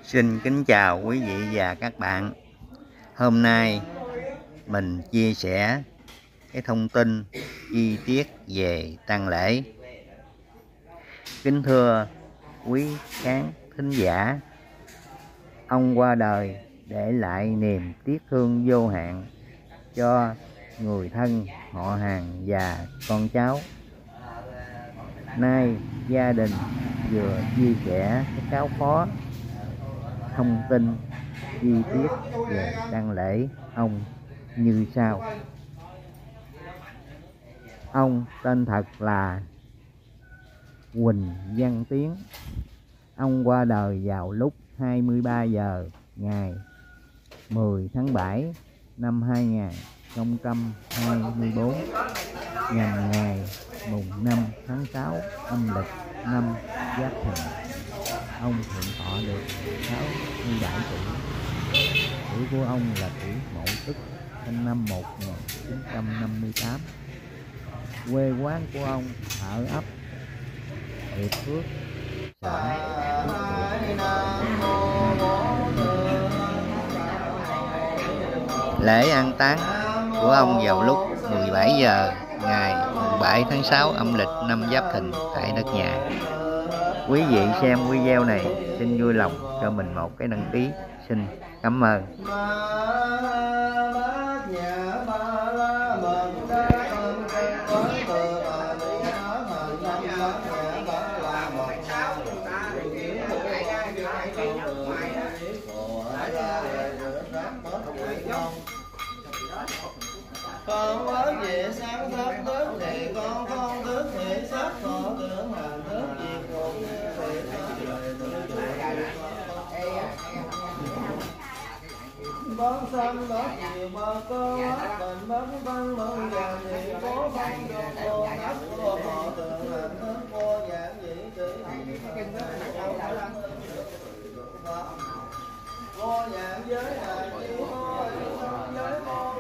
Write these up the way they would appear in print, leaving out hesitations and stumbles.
Xin kính chào quý vị và các bạn. Hôm nay mình chia sẻ cái thông tin chi tiết về tang lễ. Kính thưa quý khán thính giả, ông qua đời để lại niềm tiếc thương vô hạn cho người thân, họ hàng và con cháu. Nay gia đình vừa chia sẻ cái cáo phó thông tin chi tiết về tang lễ ông như sau. Ông tên thật là Huỳnh Văn Tiến. Ông qua đời vào lúc 23 giờ ngày 10 tháng 7 năm 2024, nhằm ngày mùng 5 tháng 6 âm lịch năm Giáp Thìn. Ông hiện thọ được 67 tuổi. Tuổi của ông là tuổi Mậu Tuất, sinh năm 1958. Quê quán của ông ở ấp Hiệp Phước, xã Phước Hiệp. Lễ an táng của ông vào lúc 17 giờ ngày 7 tháng 6 âm lịch năm Giáp Thìn tại đất nhà. Quý vị xem video này xin vui lòng cho mình một cái đăng ký. Xin cảm ơn. Con mới về sáng thấp thức thì con không thức thì sắc thọ tưởng hành thức diệt ngục thì bón xanh bớt nhiều bơ cơ ớt bệnh bớt văn mừng vàng thì cố phong cho cô ấp cô họ tưởng hành thức cô giảng dĩ kỹ cô giảng giới là chi hô giới mô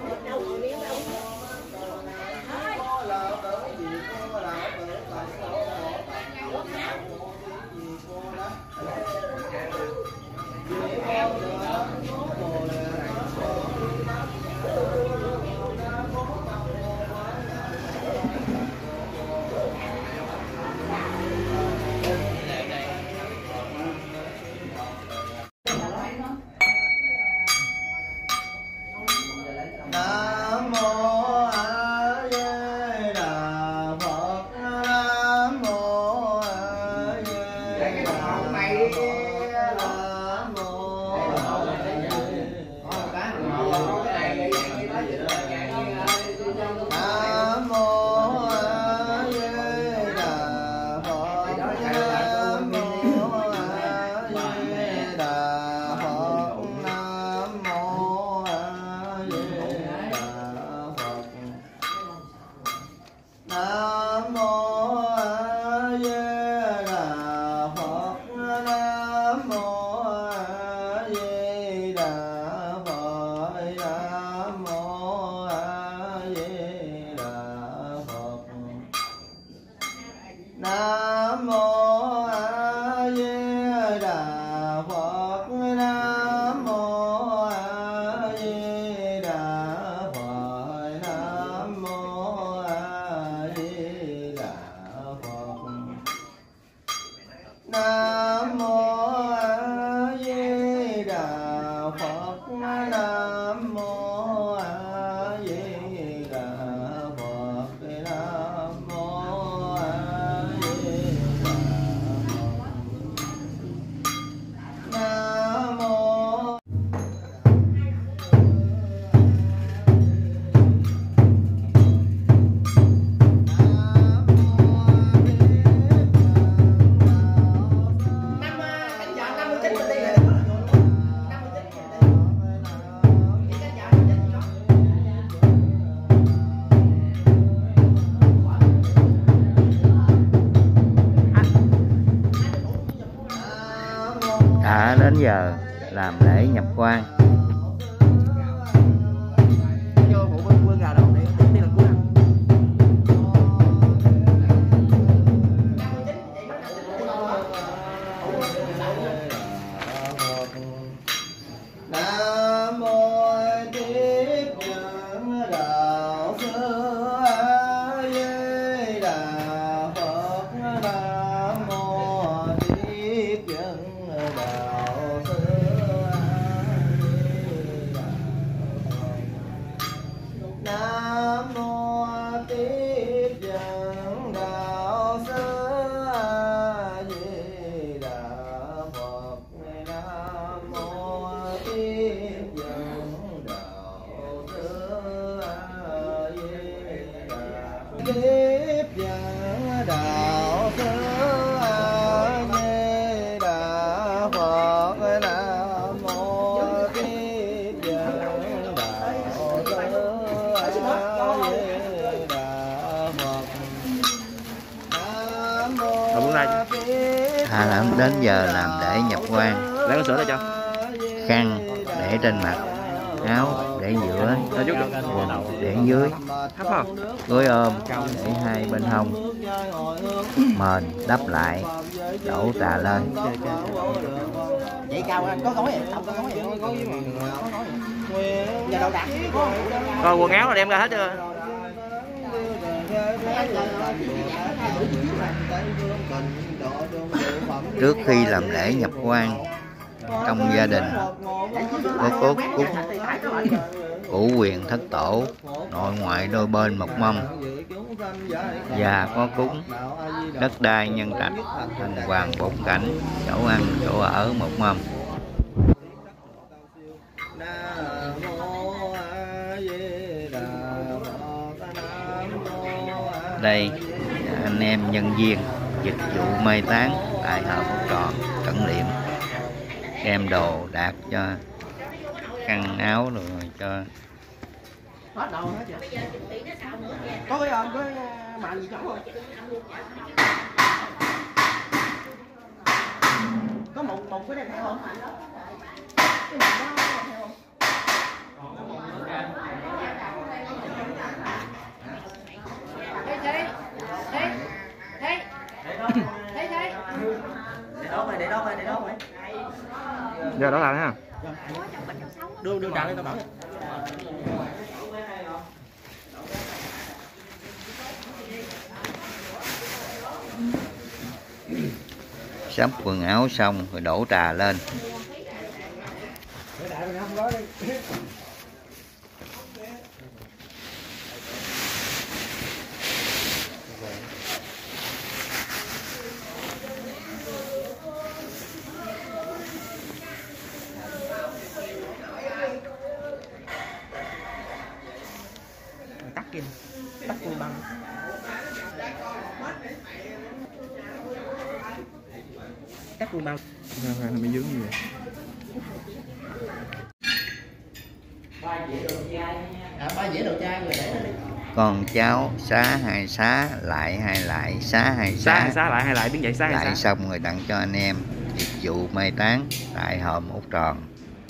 Đã đến giờ làm lễ nhập quan. Nam mô Tiếp Dẫn Đạo Sư A Di Đà Phật. Nam mô Tiếp Dẫn Đạo Sư A Di Đà. Tiếp Dẫn Đạo Sư A Di Đà Phật. Nam mô Tiếp Dẫn Đạo Sư A Di Đà Phật. Nam mô Đến giờ làm lễ nhập quan. Lấy con sữa đây cho. Khăn để trên mặt, áo để giữa, quần để dưới, Thấp không? gối ôm để hai bên hông, mền đắp lại, đổ trà lên. Vậy cao anh có gói vậy? Không có gói vậy? Có gói vậy? Giờ đậu đạc. Coi quần áo là đem ra hết chưa? Trước khi làm lễ nhập quan, trong gia đình có cốt cúng cửu quyền thất tổ, nội ngoại đôi bên một mâm, và có cúng đất đai nhân trạch, thần hoàng bốn cảnh, chỗ ăn chỗ ở một mâm. Đây là anh em nhân viên dịch vụ mai táng tại Hợp Tròn Cẩn Liệm, đem đồ đạc cho khăn áo rồi cho. Hết đâu hết vậy? Có cái ôm, có cái màn gì trống không? Có một cái đem theo không? Cái màn đó đem theo không? Để đó mày. Giờ đó là ha. Đưa trà lên tao bảo. Sắp quần áo xong rồi đổ trà lên. Tắt kim, tắt kim băng. Tắt kim băng. Nó mới dướng như vậy. Ba dĩa đồ chai rồi để nó đi. Con cháu xá hai xá, lại hai lại, xá hai xá, Xá lại hay lại đứng dậy xá hay lại xá. xong rồi tặng cho anh em dịch vụ mai táng tại Hòm Út Tròn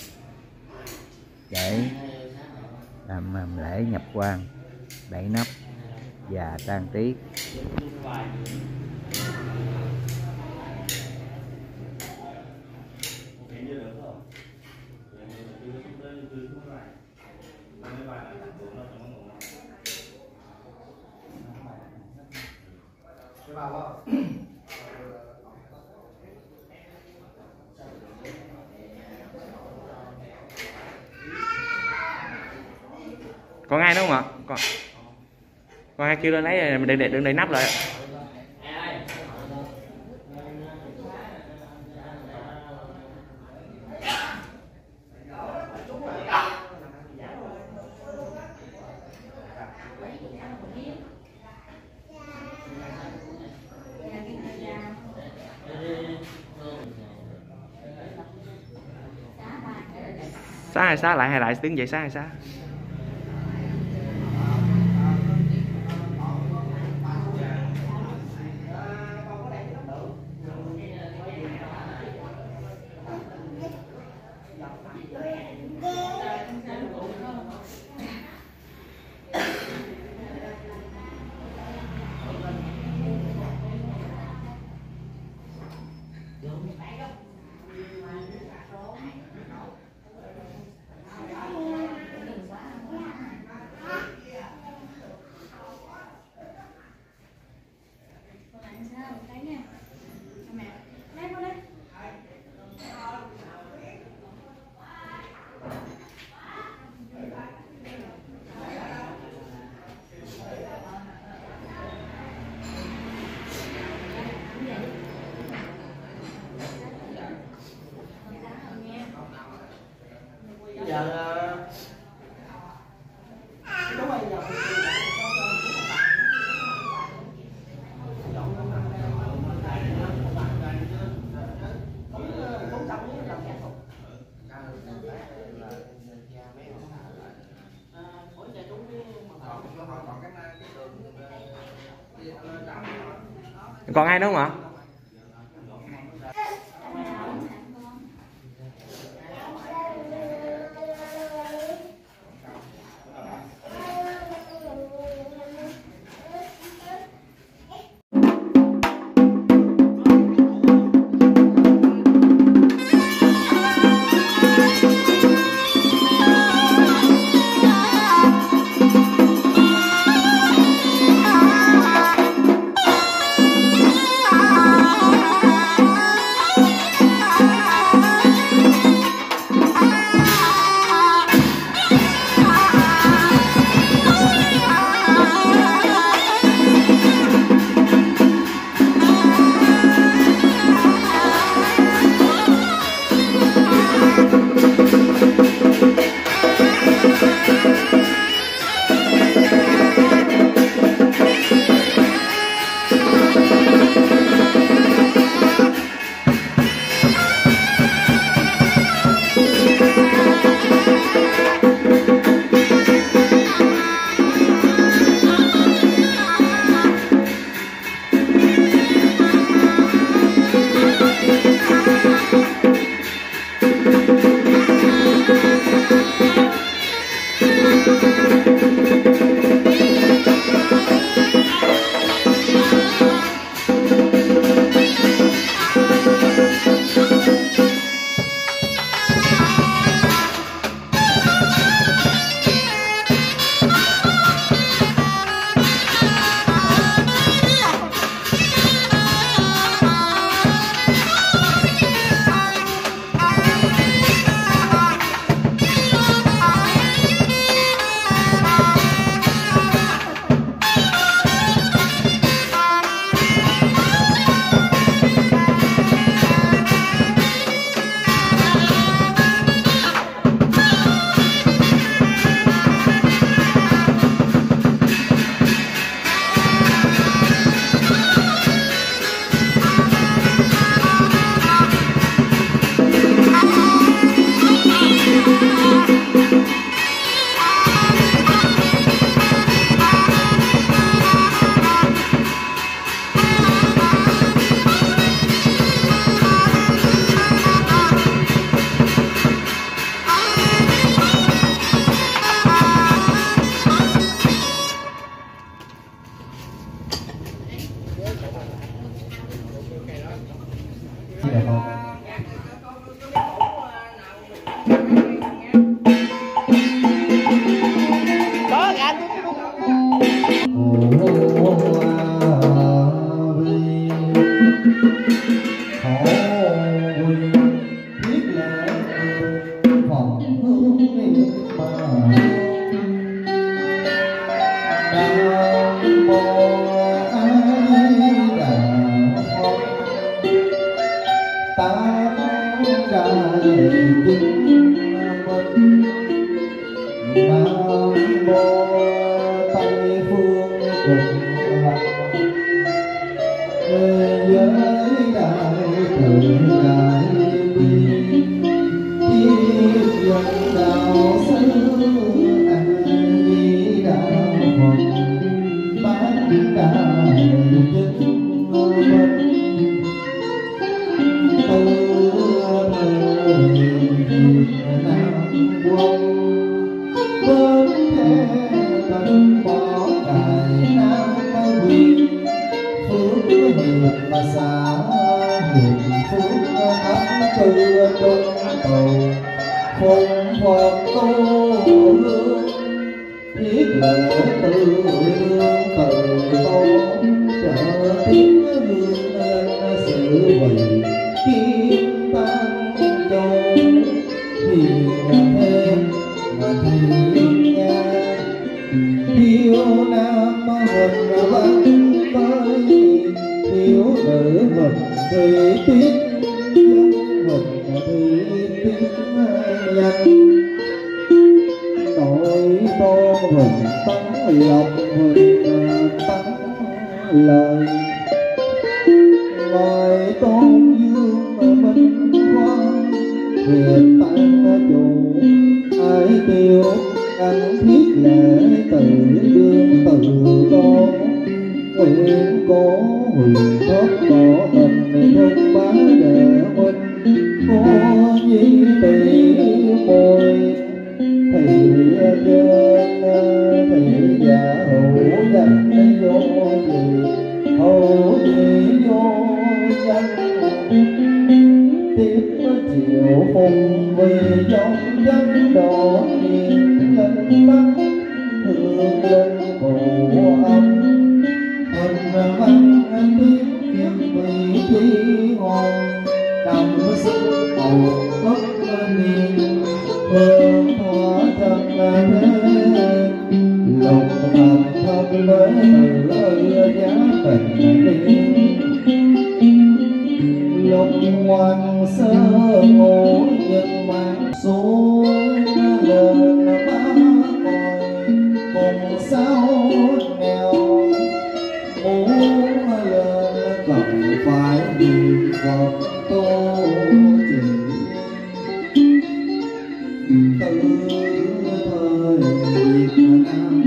để làm lễ nhập quan, đẩy nắp và trang trí. Còn ai nữa không ạ? Còn ai kêu lên lấy để đừng để nắp lại. Xá hay xá, lại hay lại, đứng dậy xá hay xá. Còn ai nữa không ạ? Nỗi tôn huỳnh tấn lộc huỳnh tấn lời ngài tôn dương minh khoan việt tăng chủ ai tiêu ăn thiết lễ từ đương từ tôn nguyện cố huyền thất tổ tình thương bá đệ huynh cô nhi tỷ muội thì dân thì giả hữu danh vô gì hữu gì vô danh tiếp chiều phùng vì trong dân độ niệm linh bắc hương linh phù âm hình văn tiếp kiếm vị trí hồn đồng sức hồn cất niệm hương thỏa thân thế lục thành thân mới từ giá tình lục hoàng sơ ngũ nhân mang xuống lên ba còi cùng sao nghèo muốn lên cần phải niệm Phật tu trì từ thời Việt Nam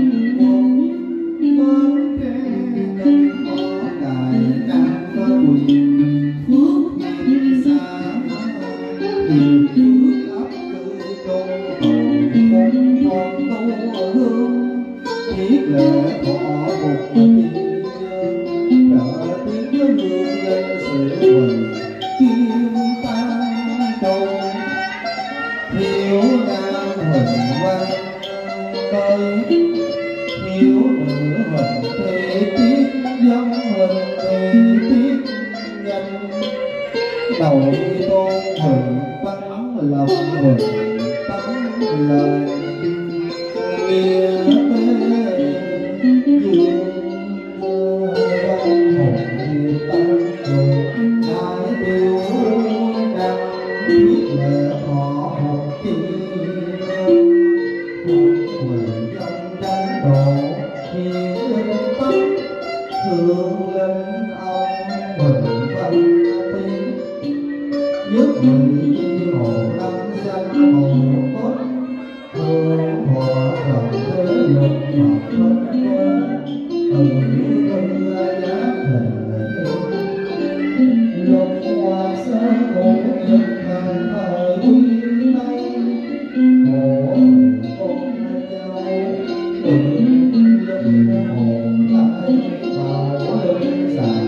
quân bên trên có cài nam có quyền phước hiệp xa hiệp phước ấp cư trong hồn con tu hương thiết lệ thọ một chi trợ tiếng hương lên sự huỳnh kim tan châu thiếu nam huỳnh văn nơi thiếu nữ huỳnh thì tiết dân huỳnh thì tiết nhân đầu tôn huỳnh tấn lòng huỳnh tấn lời nghĩa tế dương văn hồn thì tăng cường hai điều đăng thiết lệ họ một chi huỳnh dân tranh độ hiền linh bắc hương linh ông huỳnh văn tiên nhất vị chi hồ năm danh hồ cốt hương hòa rộng thế lực mà phân quân từ hương giá hình lục hoa sơ ngũ nhân thành thời quy tây hồ công châu tự linh hồn lại vào linh giải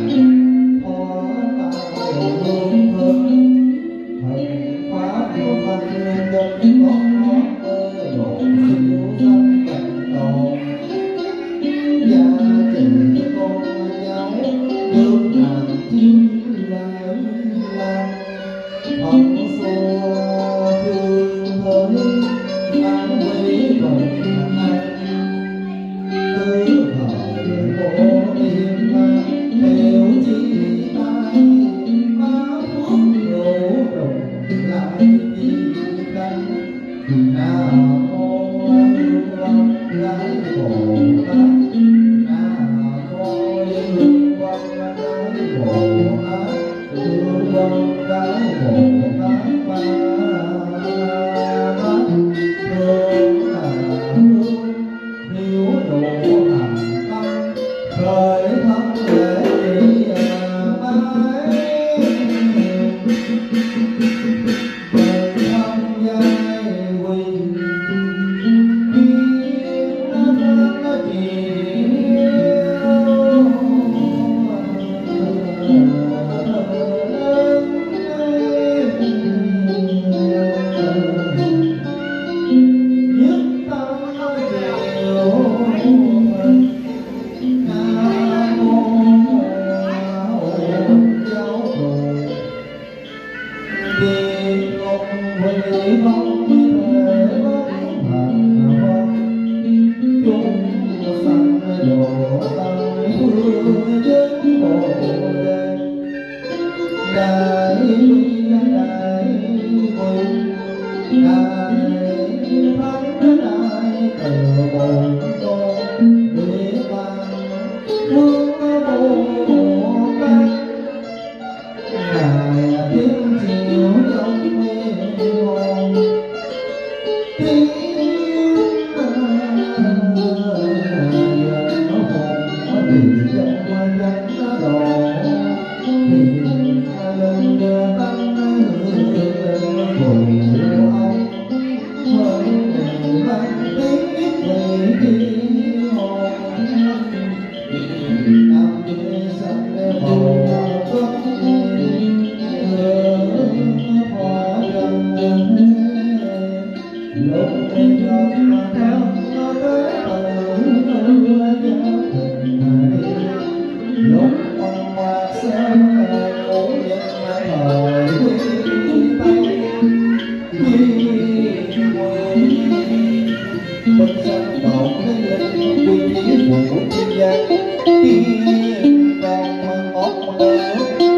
tạo cái linh quy chí của thiên gian tiên đồng ngọc nở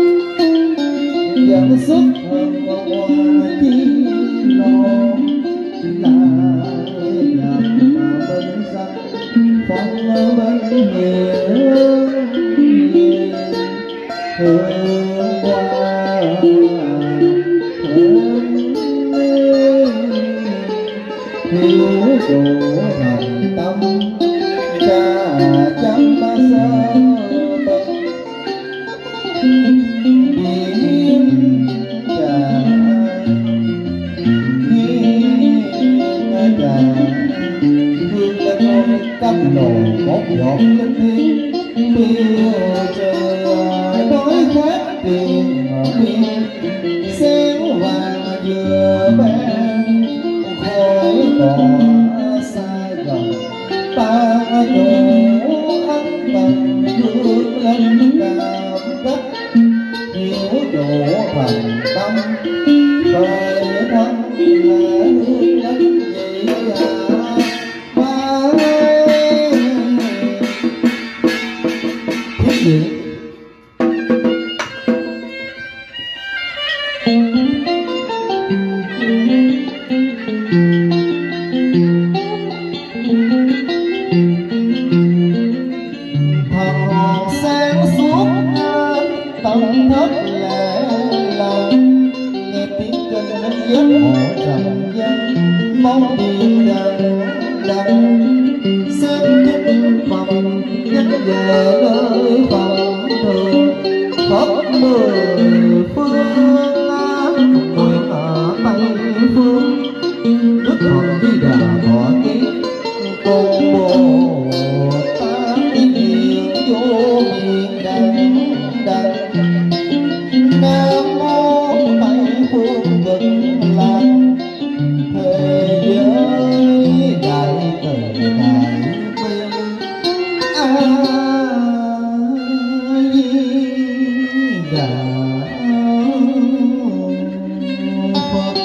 dần xuất hồng hoa chi lo lại làm bên xanh phong bên hiền hương hoa thiếu độ thành tâm cha chăm ba sơ biến trà hiên trà hương lên ngôi cắm nồi một giọt linh thiên tiêu trời đói khát tiền biên xéo vàng vừa bên khói tỏa xa gần ta đổ ấm bằng hương lên cảm cách hiểu độ thành tâm đời thân là hương lên vậy ba thiết gì thần sáng suốt tâm thức lẽ lặng nghe tiếng kinh đến giấc hộ trần gian mong điện đằng đằng xin kính phòng nhắn về nơi phòng thường khắp mười phương nguyện ở tây phương đức phật di đà thọ ký cùng bồ tát hiền vô miền đằng đằng nam mô tây phương cực lạc thế giới đại từ đại bi a di đà phật.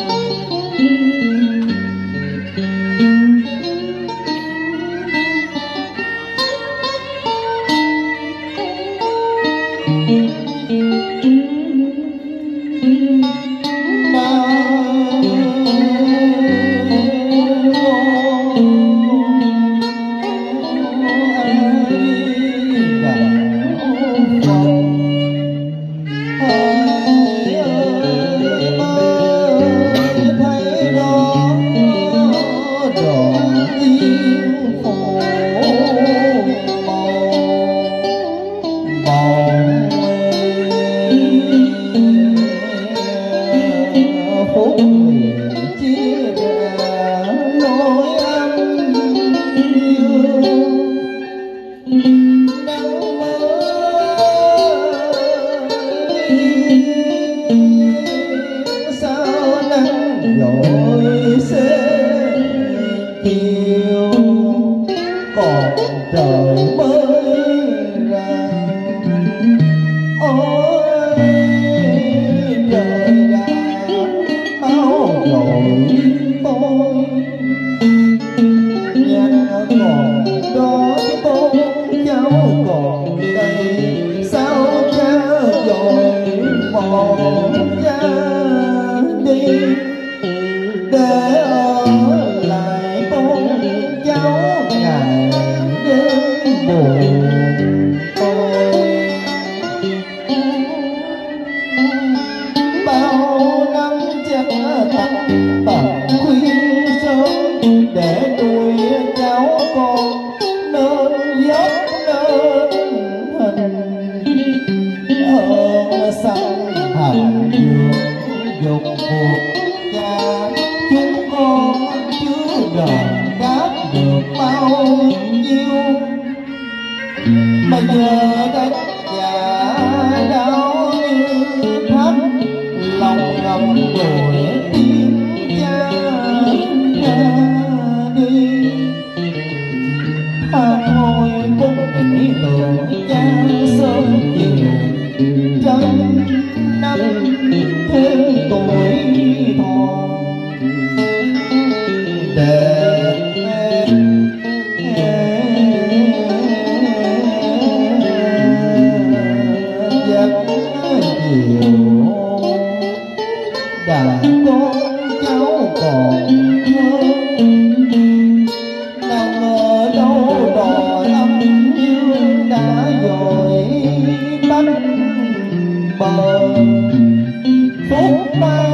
đã dội tách bờ phút mai